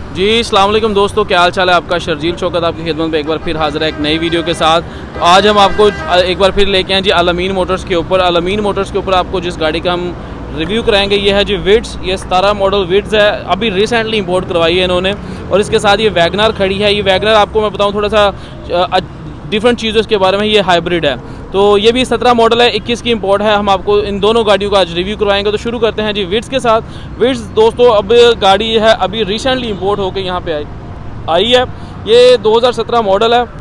जी अस्सलाम वालेकुम दोस्तों, क्या हाल चाल है आपका। शर्जील शौकत आपकी खिदमत में एक बार फिर हाजिर है एक नई वीडियो के साथ। तो आज हम आपको एक बार फिर लेके आए जी अल-अमीन मोटर्स के ऊपर। अल-अमीन मोटर्स के ऊपर आपको जिस गाड़ी का हम रिव्यू कराएंगे ये है जी विड्स। ये 17 मॉडल विड्स है, अभी रिसेंटली इंपोर्ट करवाई है इन्होंने। और इसके साथ ये वैगनर खड़ी है। ये वैगनर आपको मैं बताऊँ थोड़ा सा डिफरेंट चीज़ों के बारे में, ये हाइब्रिड है। तो ये भी 17 मॉडल है, 21 की इंपोर्ट है। हम आपको इन दोनों गाड़ियों का आज रिव्यू करवाएंगे। तो शुरू करते हैं जी विड्स के साथ। विड्स दोस्तों अब गाड़ी है अभी रिसेंटली इंपोर्ट होकर यहाँ पे आई है। ये 2017 मॉडल है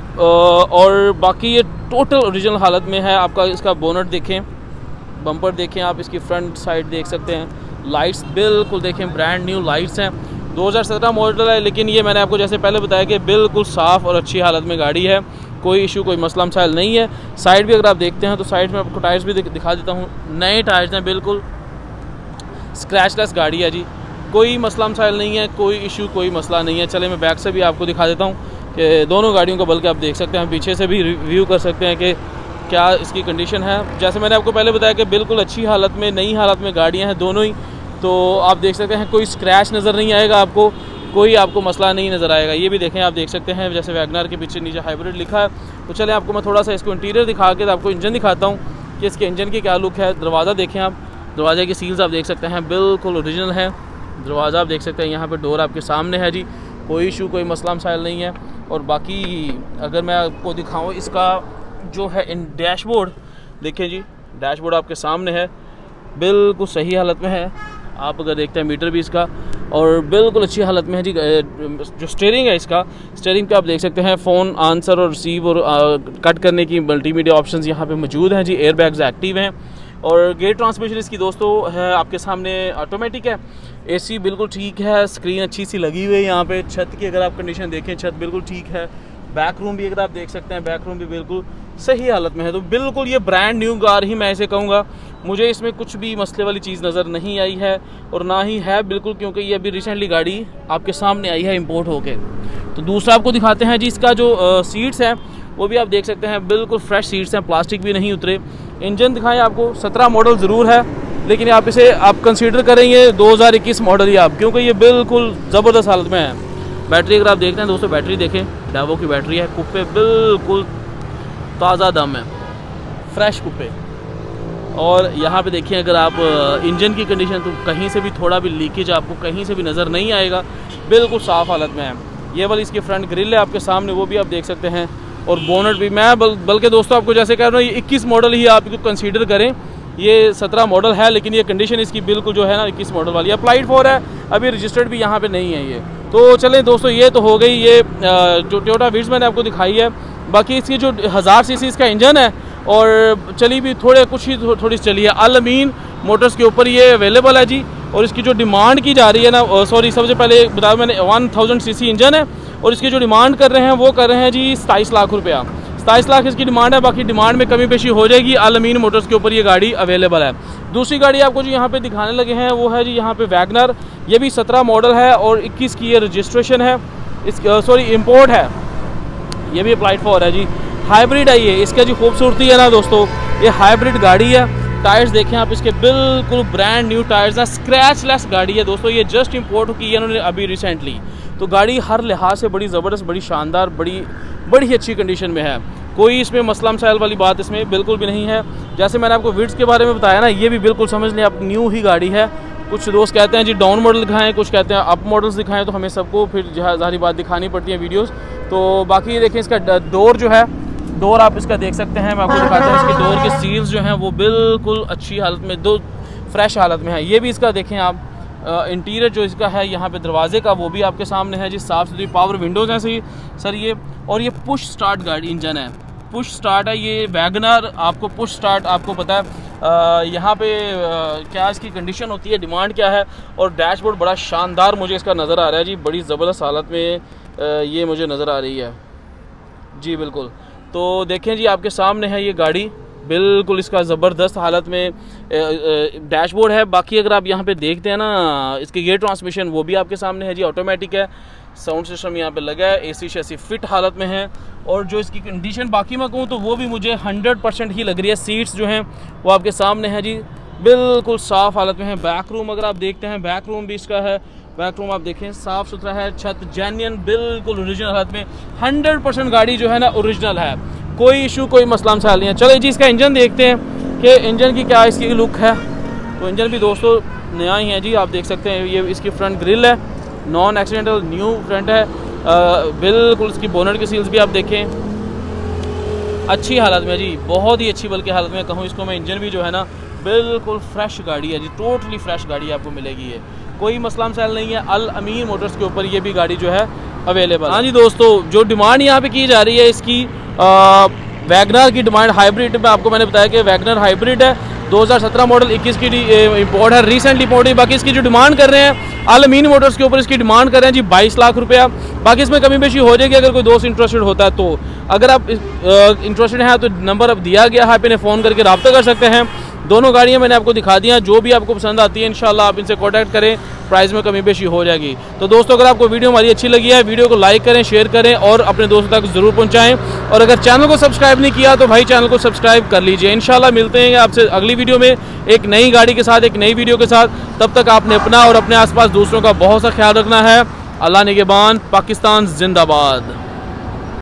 और बाकी ये टोटल ओरिजिनल हालत में है। आपका इसका बोनट देखें, बम्पर देखें, आप इसकी फ्रंट साइड देख सकते हैं। लाइट्स बिल्कुल देखें, ब्रांड न्यू लाइट्स हैं। 2017 मॉडल है, लेकिन ये मैंने आपको जैसे पहले बताया कि बिल्कुल साफ़ और अच्छी हालत में गाड़ी है। कोई इशू, कोई मसला मसाइल नहीं है। साइड भी अगर आप देखते हैं तो साइड में आपको टायर्स भी दिखा देता हूँ। नए टायर्स हैं, बिल्कुल स्क्रैचलेस गाड़ी है जी। कोई मसला मसाइल नहीं है, कोई इशू, कोई मसला नहीं है। चले मैं बैक से भी आपको दिखा देता हूँ कि दोनों गाड़ियों का, बल्कि आप देख सकते हैं पीछे से भी रिव्यू कर सकते हैं कि क्या इसकी कंडीशन है। जैसे मैंने आपको पहले बताया कि बिल्कुल अच्छी हालत में, नई हालत में गाड़ियाँ हैं दोनों ही। तो आप देख सकते हैं कोई स्क्रैच नज़र नहीं आएगा आपको, कोई आपको मसला नहीं नज़र आएगा। ये भी देखें, आप देख सकते हैं जैसे वैगनर के पीछे नीचे हाइब्रिड लिखा है। तो चले आपको मैं थोड़ा सा इसको इंटीरियर दिखा के आपको इंजन दिखाता हूँ कि इसके इंजन की क्या लुक है। दरवाज़ा देखें आप, दरवाजे की सील्स आप देख सकते हैं बिल्कुल ओरिजिनल है। दरवाज़ा आप देख सकते हैं, यहाँ पर डोर आपके सामने है जी। कोई इशू, कोई मसला मसाइल नहीं है। और बाकी अगर मैं आपको दिखाऊँ इसका जो है इन डैशबोर्ड देखें जी, डैशबोर्ड आपके सामने है, बिल्कुल सही हालत में है। आप अगर देखते हैं मीटर भी इसका और बिल्कुल अच्छी हालत में है जी। जो स्टीयरिंग है इसका, स्टीयरिंग पे आप देख सकते हैं फ़ोन आंसर और रिसीव और कट करने की मल्टीमीडिया ऑप्शंस यहाँ पे मौजूद हैं जी। एयर बैग्स एक्टिव हैं और गेयर ट्रांसमिशन इसकी दोस्तों है आपके सामने ऑटोमेटिक है। एसी बिल्कुल ठीक है, स्क्रीन अच्छी सी लगी हुई है यहाँ पे। छत की अगर आप कंडीशन देखें, छत बिल्कुल ठीक है। बैक रूम भी अगर आप देख सकते हैं, बैक रूम भी बिल्कुल सही हालत में है। तो बिल्कुल ये ब्रांड न्यू कार ही मैं ऐसे कहूँगा। मुझे इसमें कुछ भी मसले वाली चीज़ नज़र नहीं आई है और ना ही है बिल्कुल, क्योंकि ये अभी रिसेंटली गाड़ी आपके सामने आई है इंपोर्ट होके। तो दूसरा आपको दिखाते हैं जी, इसका जो सीट्स हैं वो भी आप देख सकते हैं बिल्कुल फ्रेश सीट्स हैं, प्लास्टिक भी नहीं उतरे। इंजन दिखाएं आपको, 17 मॉडल ज़रूर है, लेकिन आप इसे आप कंसीडर करेंगे 2021 मॉडल ही आप, क्योंकि ये बिल्कुल ज़बरदस्त हालत में है। बैटरी अगर आप देखते हैं दोस्तों, बैटरी देखें, डावो की बैटरी है। कुप्पे बिल्कुल ताज़ा दम है, फ्रेश कुप्पे। और यहाँ पे देखिए अगर आप इंजन की कंडीशन, तो कहीं से भी थोड़ा भी लीकेज आपको कहीं से भी नज़र नहीं आएगा, बिल्कुल साफ़ हालत में है। ये वाली इसकी फ्रंट ग्रिल है आपके सामने, वो भी आप देख सकते हैं। और बोनट भी मैं बल्कि दोस्तों आपको जैसे कह रहा हूँ, ये 21 मॉडल ही आप इसको कंसीडर करें। ये 17 मॉडल है, लेकिन ये कंडीशन इसकी बिल्कुल जो है ना 21 मॉडल वाली। अप्लाइड फॉर है, अभी रजिस्टर्ड भी यहाँ पे नहीं है ये। तो चलें दोस्तों, ये तो हो गई ये जो टोयोटा विड्स मैंने आपको दिखाई है। बाकी इसकी जो 1000 सीसी इसका इंजन है और चली भी थोड़ी चली है। अल-अमीन मोटर्स के ऊपर ये अवेलेबल है जी। और इसकी जो डिमांड की जा रही है ना, सॉरी सबसे पहले बताया मैंने, 1000 सीसी इंजन है और इसकी जो डिमांड कर रहे हैं वो कर रहे हैं जी 27 लाख रुपया। 27 लाख इसकी डिमांड है। बाकी डिमांड में कमी पेशी हो जाएगी। अल-अमीन मोटर्स के ऊपर ये गाड़ी अवेलेबल है। दूसरी गाड़ी आपको जो यहाँ पे दिखाने लगे हैं वो है जी यहाँ पे वैगनर। ये भी 17 मॉडल है और 21 की ये रजिस्ट्रेशन है, सॉरी इंपोर्ट है। ये भी अप्लाइड फॉर है जी। हाइब्रिड है ये। इसका जो खूबसूरती है ना दोस्तों, ये हाइब्रिड गाड़ी है। टायर्स देखें आप इसके, बिल्कुल ब्रांड न्यू टायर्स हैं, स्क्रैचलेस गाड़ी है दोस्तों। ये जस्ट इंपोर्ट की है उन्होंने अभी रिसेंटली। तो गाड़ी हर लिहाज से बड़ी ज़बरदस्त, बड़ी शानदार, बड़ी अच्छी कंडीशन में है। कोई इसमें मसला मसाइल वाली बात इसमें बिल्कुल भी नहीं है। जैसे मैंने आपको विड्स के बारे में बताया ना, ये भी बिल्कुल समझ लें आप न्यू ही गाड़ी है। कुछ दोस्त कहते हैं जी डाउन मॉडल दिखाएं, कुछ कहते हैं अप मॉडल्स दिखाएं, तो हमें सबको फिर ज़ाहिर बात दिखानी पड़ती है वीडियोस। तो बाकी ये देखें, इसका डोर जो है, डोर आप इसका देख सकते हैं, मैं आपको दिखाता हूँ। इसके डोर के सील्स जो हैं वो बिल्कुल अच्छी हालत में, दो फ्रेश हालत में है। ये भी इसका देखें आप, इंटीरियर जो इसका है यहाँ पे दरवाजे का, वो भी आपके सामने है जी। साफ़ सुथरी पावर विंडोज़ हैं सर ये। और ये पुश स्टार्ट गाड़ी इंजन है, पुश स्टार्ट है ये वैगनर। आपको पुश स्टार्ट आपको पता है यहाँ पे क्या इसकी कंडीशन होती है, डिमांड क्या है। और डैशबोर्ड बड़ा शानदार मुझे इसका नज़र आ रहा है जी, बड़ी ज़बरदस्त हालत में ये मुझे नज़र आ रही है जी। बिल्कुल, तो देखें जी आपके सामने है ये गाड़ी, बिल्कुल इसका ज़बरदस्त हालत में डैशबोर्ड है। बाकी अगर आप यहाँ पे देखते हैं ना, इसके गियर ट्रांसमिशन वो भी आपके सामने है जी, ऑटोमेटिक है। साउंड सिस्टम यहाँ पे लगा है, एसी शैसी फिट हालत में है। और जो इसकी कंडीशन बाकी मैं कहूँ तो वो भी मुझे 100% ही लग रही है। सीट्स जो हैं वो आपके सामने है जी, बिल्कुल साफ़ हालत में है। बैक रूम अगर आप देखते हैं, बैक रूम भी इसका है बैक रूम आप देखें साफ़ सुथरा है, छत जेन्युइन बिल्कुल ओरिजिनल हालत में, 100% गाड़ी जो है ना ओरिजिनल है, कोई इशू कोई मसला मसाइल नहीं है। चलो जी इसका इंजन देखते हैं कि इंजन की क्या इसकी लुक है। तो इंजन भी दोस्तों नया ही है जी, आप देख सकते हैं। ये इसकी फ्रंट ग्रिल है, नॉन एक्सीडेंटल न्यू फ्रंट है, बिल्कुल इसकी बोनट की सील्स भी आप देखें अच्छी हालत में जी, बहुत ही अच्छी बल्कि हालत में कहूँ इसको मैं। इंजन भी जो है ना बिल्कुल फ्रेश गाड़ी है जी, टोटली फ्रेश गाड़ी आपको मिलेगी, है कोई मसला मसाइल नहीं है। अल अमीन मोटर्स के ऊपर ये भी गाड़ी जो है अवेलेबल। हाँ जी दोस्तों, जो डिमांड यहाँ पे की जा रही है इसकी वैगनर की डिमांड हाइब्रिड में, आपको मैंने बताया कि वैगनर हाइब्रिड है, 2017 मॉडल 21 की इंपोर्ट है, रिसेंटली इंपोर्ट है। बाकी इसकी जो डिमांड कर रहे हैं अल अमीन मोटर्स के ऊपर इसकी डिमांड कर रहे हैं जी 22 लाख रुपया। बाकी इसमें कमी बेशी हो जाएगी अगर कोई दोस्त इंटरेस्टेड होता है तो। अगर आप इंटरेस्टेड हैं तो नंबर अब दिया गया है, आप इन्हें फ़ोन करके रब्ता कर सकते हैं। दोनों गाड़ियां मैंने आपको दिखा दी हैं, जो भी आपको पसंद आती है इंशाल्लाह आप इनसे कॉन्टैक्ट करें, प्राइस में कमी बेशी हो जाएगी। तो दोस्तों अगर आपको वीडियो हमारी अच्छी लगी है, वीडियो को लाइक करें, शेयर करें और अपने दोस्तों तक ज़रूर पहुंचाएं। और अगर चैनल को सब्सक्राइब नहीं किया तो भाई चैनल को सब्सक्राइब कर लीजिए। इंशाल्लाह मिलते हैं आपसे अगली वीडियो में एक नई गाड़ी के साथ, एक नई वीडियो के साथ। तब तक आपने अपना और अपने आसपास दूसरों का बहुत सा ख्याल रखना है। अल्लाह निगहबान, पाकिस्तान जिंदाबाद।